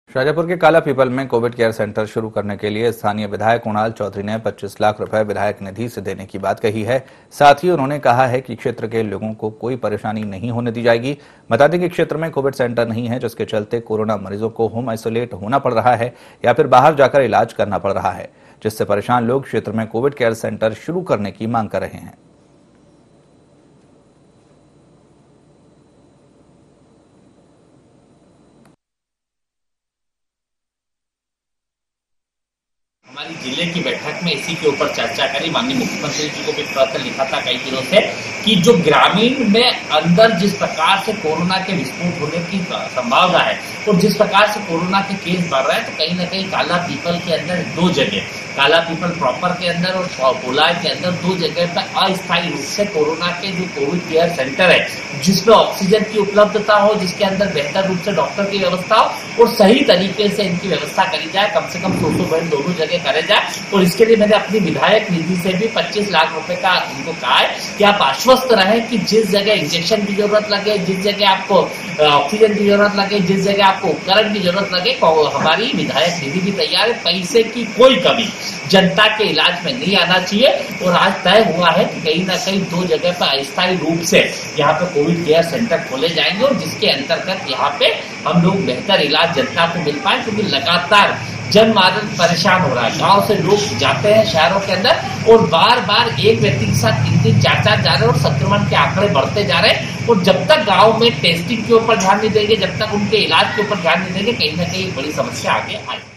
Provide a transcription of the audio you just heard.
शाजापुर के काला पीपल में कोविड केयर सेंटर शुरू करने के लिए स्थानीय विधायक कुणाल चौधरी ने 25 लाख रुपए विधायक निधि से देने की बात कही है। साथ ही उन्होंने कहा है कि क्षेत्र के लोगों को कोई परेशानी नहीं होने दी जाएगी। बता दें कि क्षेत्र में कोविड सेंटर नहीं है, जिसके चलते कोरोना मरीजों को होम आइसोलेट होना पड़ रहा है या फिर बाहर जाकर इलाज करना पड़ रहा है, जिससे परेशान लोग क्षेत्र में कोविड केयर सेंटर शुरू करने की मांग कर रहे हैं। हमारी जिले की बैठक में इसी के ऊपर चर्चा करी। माननीय मुख्यमंत्री जी को भी पत्र लिखा था कई दिनों से कि जो ग्रामीण में अंदर जिस प्रकार से कोरोना के विस्फोट होने की संभावना है और जिस प्रकार से कोरोना के केस बढ़ रहे हैं, तो कहीं ना कहीं काला पीपल के अंदर दो जगह, काला पीपल प्रॉपर के अंदर और कोलाय के अंदर दो जगह पर अस्थायी रूप से कोरोना के जो कोविड केयर सेंटर है, जिसमें ऑक्सीजन की उपलब्धता हो, जिसके अंदर बेहतर रूप से डॉक्टर की व्यवस्था हो और सही तरीके से इनकी व्यवस्था करी जाए, कम से कम 200 बेड दोनों जगह करे जाए। और इसके लिए मैंने अपनी विधायक निधि से भी 25 लाख रुपए का उनको कहा है कि आप आश्वस्त रहे कि जिस जगह इंजेक्शन की जरूरत लगे, जिस जगह आपको ऑक्सीजन की जरूरत लगे, जिस जगह आपको उपकरण की जरूरत लगे, हमारी विधायक निधि भी तैयार है। पैसे की कोई कमी जनता के इलाज में नहीं आना चाहिए। और आज तय हुआ है कि कहीं ना कहीं दो जगह पर अस्थायी रूप से यहाँ पे कोविड केयर सेंटर खोले जाएंगे और जिसके अंतर्गत यहाँ पे हम लोग बेहतर इलाज जनता को मिल पाए, क्योंकि लगातार जनमानस परेशान हो रहा है। गांव से लोग जाते हैं शहरों के अंदर और बार बार एक व्यक्ति के साथ 3-3, 4-4 जा रहे हैं और संक्रमण के आंकड़े बढ़ते जा रहे हैं। और जब तक गांव में टेस्टिंग के ऊपर ध्यान नहीं देंगे, जब तक उनके इलाज के ऊपर ध्यान नहीं देंगे, कहीं ना कहीं बड़ी समस्या आगे आएगी।